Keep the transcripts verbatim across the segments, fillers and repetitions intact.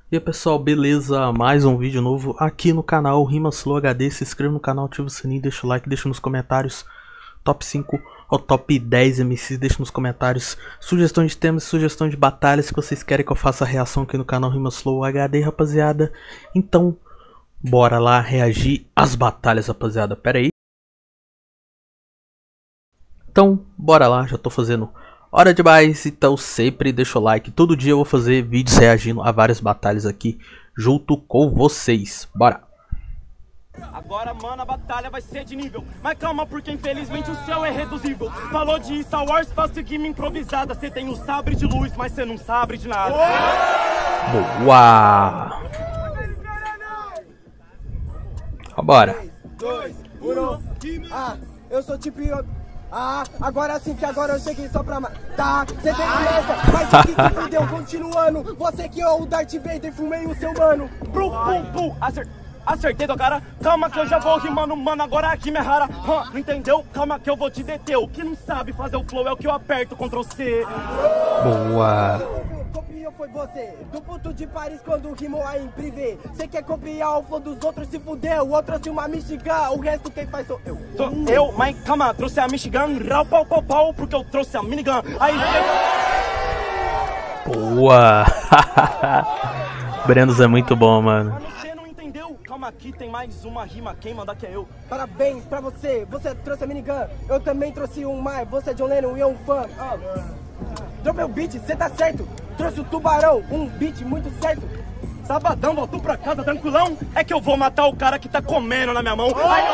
E aí pessoal, beleza? Mais um vídeo novo aqui no canal Rimas Flow H D. Se inscreva no canal, ativa o sininho, deixa o like, deixa nos comentários top cinco ou top dez M Cs, deixa nos comentários sugestões de temas, sugestões de batalhas que vocês querem que eu faça reação aqui no canal Rimas Flow H D, rapaziada. Então, bora lá reagir às batalhas, rapaziada. Pera aí. Então, bora lá, já tô fazendo hora demais, então sempre deixa o like. Todo dia eu vou fazer vídeos reagindo a várias batalhas aqui junto com vocês. Bora! Agora, mano, a batalha vai ser de nível. Mas calma, porque infelizmente o céu é reduzível. Falou de Star Wars, faço game improvisada. Cê tem um sabre de luz, mas cê não sabe de nada. Boa! Bora! dois, um, ah, eu sou tipo... Ah, agora sim que agora eu cheguei só pra matar. Cê tem essa, mas aqui se fudeu, continuando. Você que é o Darth Vader, fumei o seu mano. Pum, pum, pum, Acer... acertei tua cara. Calma que eu já vou rimando, mano, agora aqui me rara. Huh, não entendeu? Calma que eu vou te deter. O que não sabe fazer o flow é o que eu aperto control C. Boa! Copiou foi você, do ponto de Paris quando rimou aí em privê. Cê quer copiar o flow dos outros, se fudeu. O outro trouxe uma Michigan, o resto quem faz sou eu. Sou eu, mas calma, trouxe a Michigan, rau, pau, pau, pau, porque eu trouxe a minigun. Aí boa! Brenos é muito bom, mano. Você não entendeu? Calma, aqui tem mais uma rima, quem manda que é eu. Parabéns pra você, você trouxe a minigun. Eu também trouxe um mais, você é John Lennon e eu um fã. Ah. Dropei o beat, cê tá certo. Trouxe o tubarão, um beat muito certo. Sabadão, voltou pra casa tranquilão. É que eu vou matar o cara que tá comendo na minha mão. Oh! Aí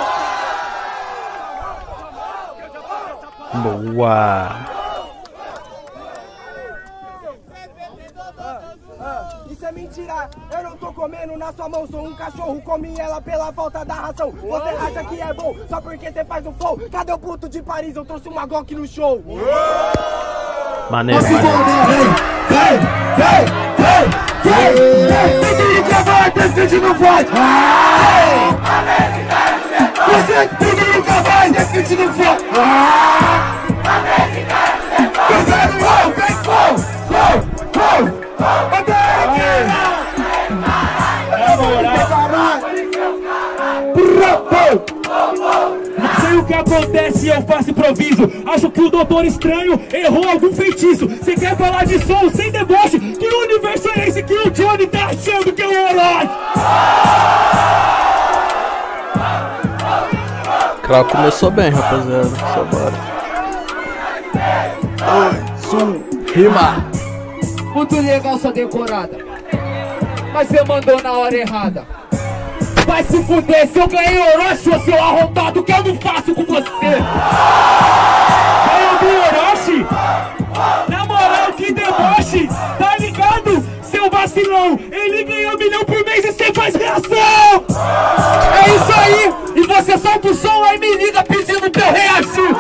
eu... Boa! Ah, ah, isso é mentira, eu não tô comendo na sua mão. Sou um cachorro, comi ela pela falta da ração. Você acha que é bom só porque você faz um flow? Cadê o puto de Paris? Eu trouxe uma Glock no show. Maneiro, maneiro. Vem, vem, vem, vem, vem. Tem que ir gravar, decide não vai. Você tem que ir gravar, decide não vai. Você não vem, flow, flow, flow. Não sei o que acontece, eu faço improviso. Acho que o Doutor Estranho errou algum feitiço. Você quer falar de som sem deboche? Que universo é esse que o Johnny tá achando que é o herói? Crau começou bem, rapaziada. Só bora. Dois, um, rima. Muito legal sua decorada, mas você mandou na hora errada. Vai se fuder, se eu ganhei Orochi, ô seu arrombado, que eu não faço com você. Ganhou do Orochi? Na moral, que deboche, tá ligado, seu vacilão? Ele ganhou um milhão por mês e você faz reação. É isso aí, e você solta o som, aí me liga pedindo pra eu reagir.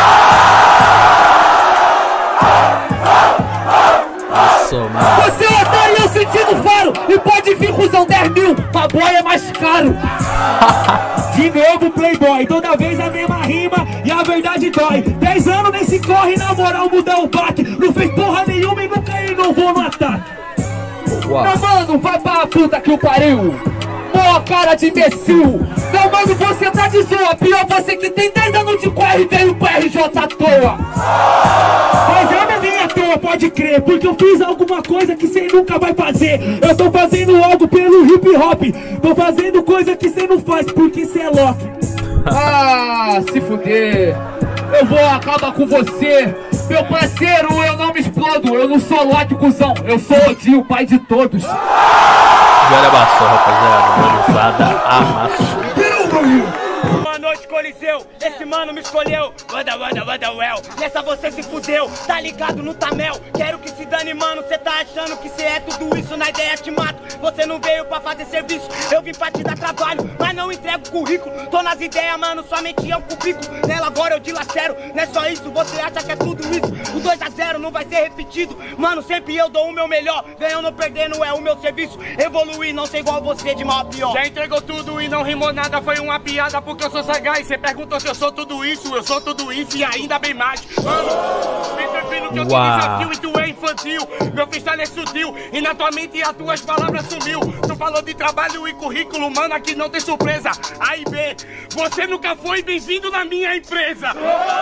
Nossa, mano. Você é otário, eu sentindo faro, e pode vir cuzão dez mil, uma boia é mais caro. De novo Playboy, toda vez a mesma rima e a verdade dói. Dez anos nesse corre, na moral mudar o baque. Não fez porra nenhuma e nunca inovou no ataque. Uau. Meu mano, vai pra puta que o pariu. Boa cara de imbecil. Meu mano, você tá de zoa. Pior você que tem dez anos de corre e veio pro R J à toa. Mas eu não vim à toa, pode crer, porque eu fiz alguma coisa que cê nunca vai fazer. Eu tô fazendo algo pelo hip hop. Tô fazendo coisa que cê não faz, porque cê é Loki. Ah, se fuder. Eu vou acabar com você. Meu parceiro, eu não me explodo. Eu não sou Loki, cuzão. Eu sou Odin, o pai de todos. Olha bastante, rapaziada. Manzada amassou. Boa noite, Coliseu. Esse mano me escolheu. Wanda, wanda, wanda, well. Nessa você se fudeu. Tá ligado no Tamel. Quero que se dane, mano. Cê tá achando que cê é tudo isso. Na ideia te mato. Você não veio pra fazer serviço. Eu vim pra te dar trabalho, mas não entrego currículo. Tô nas ideias, mano. Somente eu cubico. Nela agora eu dilacero. Não é só isso. Você acha que é tudo isso. O dois a zero não vai ser repetido. Mano, sempre eu dou o meu melhor. Ganhando ou perdendo é o meu serviço. Evoluir, não ser igual você, de mal a pior. Já entregou tudo e não rimou nada. Foi uma piada porque eu sou sagaz. Cê perguntou se eu sou tudo isso. Eu sou tudo isso e ainda bem mais. Mano, vem tranquilo que eu te desafio e tu é infantil. sutil. Meu freestyle é sutil e na tua mente as tuas palavras sumiu. Tu falou de trabalho e currículo, mano, aqui não tem surpresa. A e B, você nunca foi bem-vindo na minha empresa.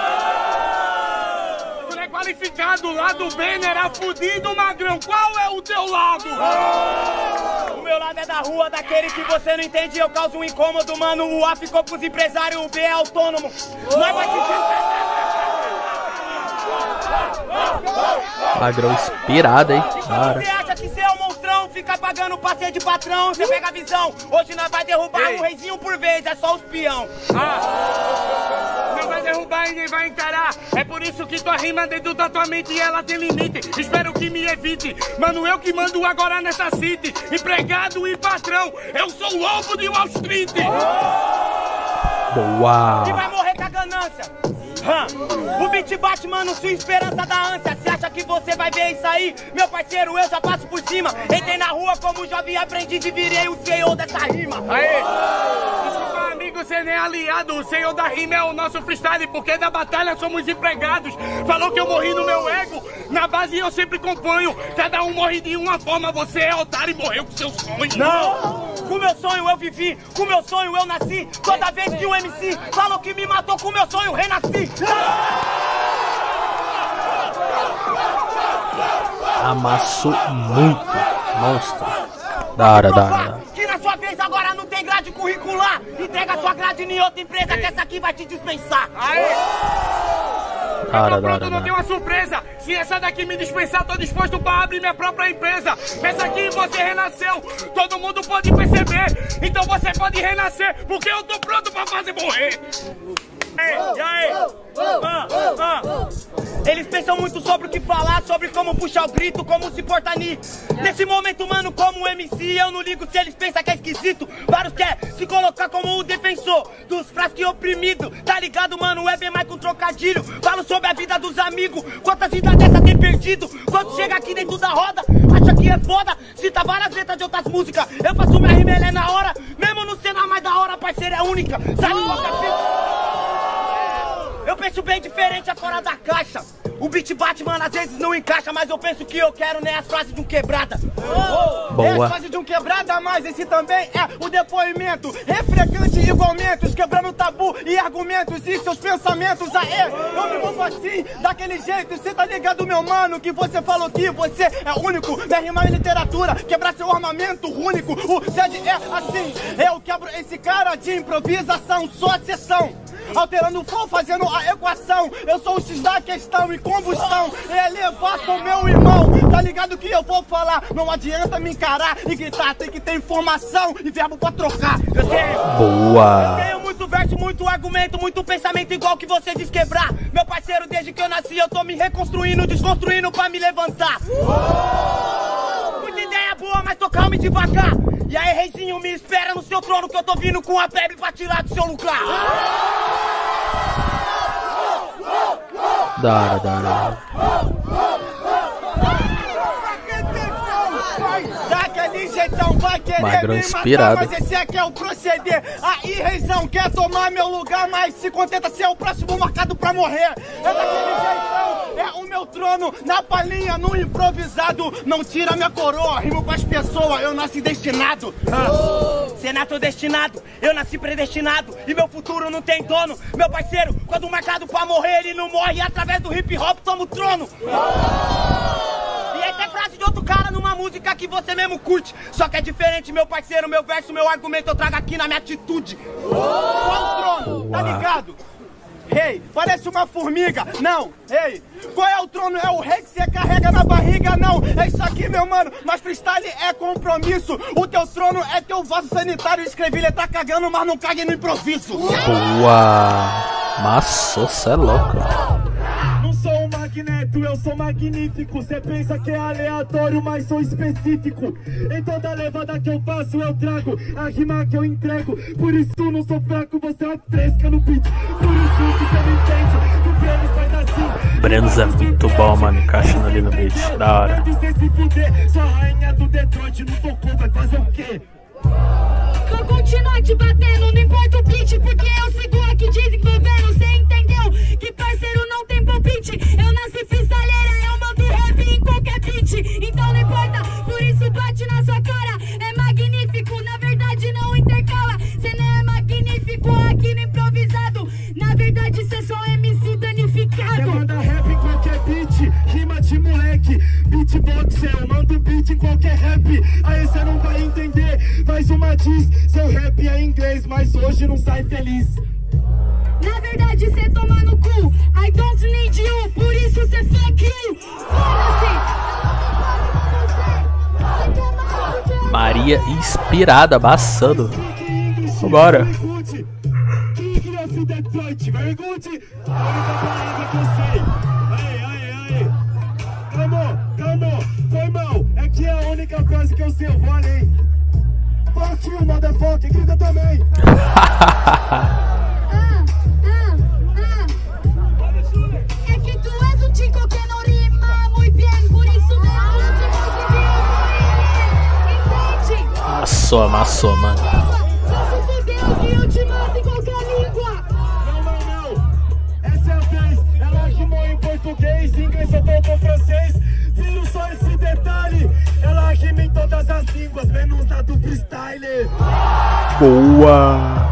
Tu é qualificado, lado B era fudido, magrão. Qual é o teu lado? O meu lado é da rua, daquele que você não entende. Eu causo um incômodo, mano. O A ficou pros empresários, o B é autônomo. Nós vai te... Magrão inspirado, hein? Cara. Você acha que você é um monstrão? Fica pagando passeio de patrão. Você pega a visão. Hoje nós vai derrubar Ei. um reizinho por vez. É só os peão. Ah. Não vai derrubar e nem vai encarar. É por isso que tua rima dentro da tua mente e ela tem limite. Espero que me evite. Mano, eu que mando agora nessa city. Empregado e patrão. Eu sou o lobo de Wall Street. Boa. E vai morrer com a ganância. Hum. O beat bate, mano, sua esperança da ânsia. Você acha que você vai ver isso aí? Meu parceiro, eu já passo por cima. Entrei na rua como jovem aprendiz e virei o senhor dessa rima. Aê! Desculpa, amigo, você nem é aliado. O senhor da rima é o nosso freestyle, porque da batalha somos empregados. Falou que eu morri no meu ego. Na base eu sempre componho. Cada um morre de uma forma. Você é otário e morreu com seu sonho. Não! Com meu sonho eu vivi, com meu sonho eu nasci. Toda vez que o M C falou que me matou, com meu sonho renasci. Amassou muito. Monstro. Da hora, da hora. Que na sua vez agora não tem grade curricular. Entrega a sua grade em outra empresa que essa aqui vai te dispensar. Aê! Cara, pronto, cara, não tem uma surpresa. Se essa daqui me dispensar, tô disposto pra abrir minha própria empresa. Pensa aqui, você renasceu. Todo mundo pode perceber. Então você pode renascer, porque eu tô pronto pra fazer morrer. E aí? Ah, ah. Eles pensam muito sobre o que falar, sobre como puxar o grito, como se portar ni. Nesse momento, mano, como M C, eu não ligo se eles pensam que é esquisito. Vários quer se colocar como o defensor dos frascos oprimidos. Tá ligado, mano? É bem mais com trocadilho. Falo sobre a vida dos amigos. Quantas vidas dessa tem perdido? Quando chega aqui dentro da roda, acha que é foda. Cita várias letras de outras músicas. Eu faço minha rima, ela é na hora. Mesmo não sendo a mais da hora, parceira é única. Sabe qual que é? Eu penso bem diferente, é fora da caixa. O beat bate, mano, às vezes não encaixa, mas eu penso que eu quero, né, as frases de um quebrada. Oh, Boa. É as frases de um quebrada, mas esse também é o depoimento. Refregante igualmente, quebrando tabu e argumentos e seus pensamentos. Aê, eu me movo assim, daquele jeito. Cê tá ligado, meu mano, que você falou que você é único. Minha rima é literatura, quebrar seu armamento único. O Zed é assim, eu quebro esse cara de improvisação, só sessão. Alterando o flow, fazendo a equação. Eu sou o X da questão e combustão. Elevação, meu irmão. Tá ligado que eu vou falar? Não adianta me encarar e gritar. Tem que ter informação e verbo pra trocar. Eu tenho. Boa. Eu tenho muito verso, muito argumento, muito pensamento igual que você diz quebrar. Meu parceiro, desde que eu nasci, eu tô me reconstruindo, desconstruindo pra me levantar. Muita ideia boa, mas tô calmo e devagar. E aí, reizinho, me espera no seu trono que eu tô vindo com a febre pra tirar do seu lugar. Da hora, da hora. Daquele jeitão vai querer Magrão me inspirado. matar, mas esse aqui é o proceder. Aí, reizão, quer tomar meu lugar, mas se contenta ser o próximo marcado pra morrer. É daquele jeitão, é o meu trono, na palhinha, no improvisado. Não tira minha coroa, rimo pras pessoas, eu nasci destinado. Ah. Cê nasceu destinado, eu nasci predestinado. E meu futuro não tem dono. Meu parceiro, quando marcado pra morrer, ele não morre. E através do hip hop toma o trono. E essa é frase de outro cara numa música que você mesmo curte. Só que é diferente, meu parceiro, meu verso, meu argumento eu trago aqui na minha atitude. Qual o trono? Tá ligado? Rei, hey, parece uma formiga. Não, rei, hey, qual é o trono? É o rei que você carrega na barriga? Não, é isso aqui, meu mano. Mas freestyle é compromisso. O teu trono é teu vaso sanitário. Escrevi, ele tá cagando, mas não cague no improviso. Boa. Maçou, cê é louco. Não sou um magneto, eu sou magnífico. Cê pensa que é aleatório, mas sou específico. Em toda levada que eu faço, eu trago a rima que eu entrego. Por isso não sou fraco, você é fresca no beat. Por isso que cê não entende, porque eles faz assim. Brenos é muito bom, mano, encaixando ali no beat, da hora. Sua rainha do Detroit não tocou, vai fazer o quê? Vou continuar te batendo, não importa o beat, porque eu sigo aqui desenvolvendo. Cê entendeu que parceiro não tem palpite? Eu nasci freestyleira, eu mando rap em qualquer beat. frente, então não importa, por isso bate na sua cara. É magnífico, na verdade não intercala. Cê não é magnífico aqui no improvisado, na verdade cê só é M C danificado. Cê manda rap em qualquer beat, rima de moleque. Beatbox, eu mando beat em qualquer rap. Aí cê não vai entender, faz uma diz. Seu rap é inglês, mas hoje não sai feliz. Na verdade cê toma no cu, I don't need you, por isso cê fake you. Foda-se. Maria inspirada, abaçando. Vambora. Calma, calma, foi mal. É que é a única frase que eu sei, eu vou além. Fuck you, motherfucker, grita também. É que tu és um chico que não rima muito bem, por isso mesmo eu te consegui. Entende? Amassou, amassou, mano. Só se fudeu que eu te mato em qualquer língua. Não, não, não. Essa é a vez. Ela rimou em português, inglês, só faltou francês. Viram só esse detalhe. Ela rima em todas as línguas, menos na do freestyle. Boa.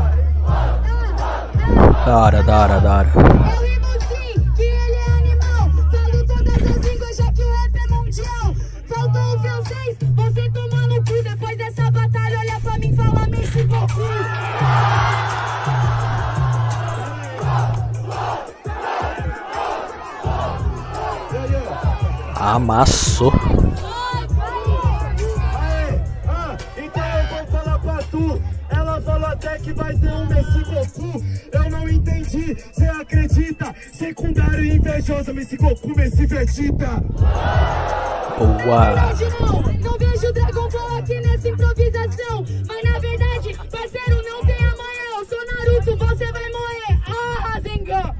Da hora, da hora, da hora. Eu rimo sim, que ele é animal. Falo todas as línguas, já que o rap é mundial. Faltou o francês, você toma no cu. Depois dessa batalha, olha pra mim e fala Messi Goku. Amassou. Aê, ah, então eu vou falar pra tu. Ela falou até que vai ter um Messi Goku. Eu não entendi, cê acredita? Secundário e invejoso, Messi Goku, Messi Vegeta. Boa. Não, não vejo Dragon Ball aqui nessa improvisação. Mas na verdade, parceiro, não tem amanhã. Eu sou Naruto, você vai morrer. Ah, Rasengan.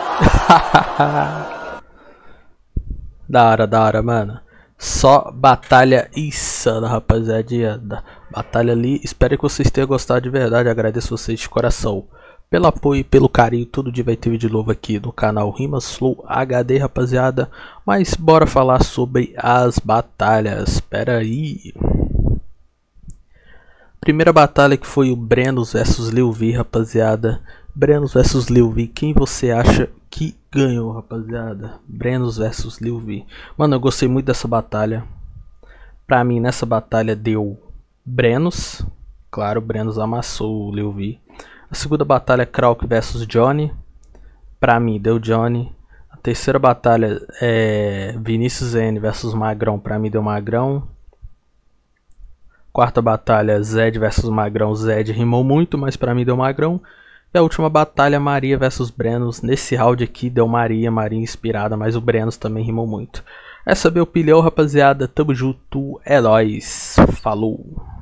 Da hora, da hora, mano. Só batalha insana, rapaziada. Batalha ali. Espero que vocês tenham gostado de verdade. Agradeço vocês de coração pelo apoio e pelo carinho. Todo dia vai ter vídeo novo aqui no canal Rimas Flow H D, rapaziada. Mas bora falar sobre as batalhas. Espera aí. Primeira batalha que foi o Brenos versus Lil V, rapaziada. Brenos versus Lil V. Quem você acha que ganhou, rapaziada? Brenos versus Lil V. Mano, eu gostei muito dessa batalha. Pra mim, nessa batalha deu Brenos. Claro, Brenos amassou o Lil V. A segunda batalha, Krauk versus Johnny. Pra mim, deu Johnny. A terceira batalha é Vinicius N versus Magrão. Pra mim, deu Magrão. Quarta batalha, Zed versus Magrão. Zed rimou muito, mas pra mim deu Magrão. E a última batalha, Maria versus Brenos. Nesse round aqui deu Maria, Maria inspirada, mas o Brenos também rimou muito. Essa é a minha opinião, rapaziada. Tamo junto, é nóis. Falou.